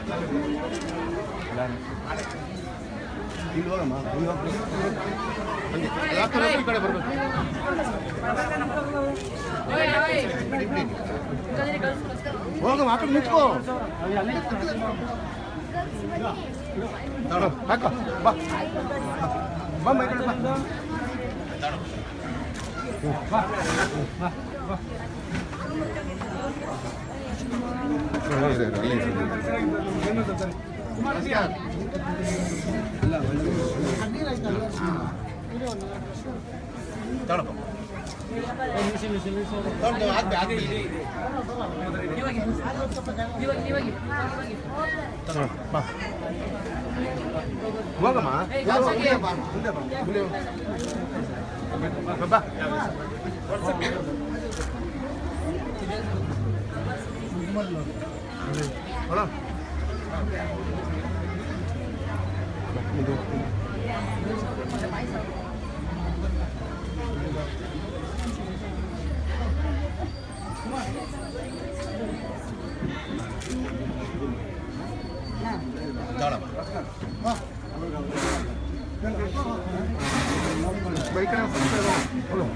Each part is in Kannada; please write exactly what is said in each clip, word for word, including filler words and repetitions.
ಇಲ್ಲಿ ಹೋಗಮ್ಮ ಇಲ್ಲಿ ಹೋಗ್ಬೇಕು ಈ ಕಡೆ ಬರ್ಬೇಕು ಹೋಗಮ್ಮ ಆ ಕಡೆ ನಿಂತ್ಕೋ ಹಾಕ ಬಾ ಬಮ್ಮ ಈ ಕಡೆ ಬಾ ಬಾ ಬಾ ಹೋಗಮ್ಮ ಬಾ Hola. Baik kan? Hola.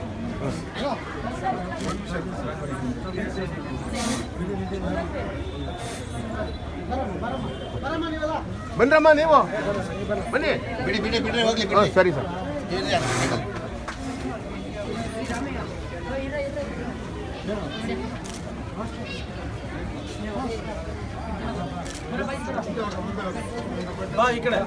ಬಂದ್ರಮ್ಮ ನೀವು ಬನ್ನಿ ಬಿಡಿ ಬಿಡಿ ಬಿಡ್ರಿ ಹೋಗ್ಲಿ ಬಿಡಿ ಸರಿ ಸರ್ ಬಾ ಈ ಕಡೆ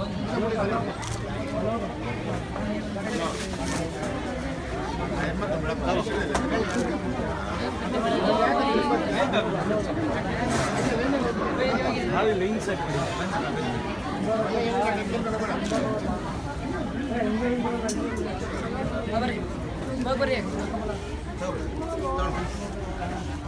ಹಾಳಿ ಲಿಂಕ್ಸ್ ಹಾಕಿ ಬರ್ರಿ ಬರ್ರಿ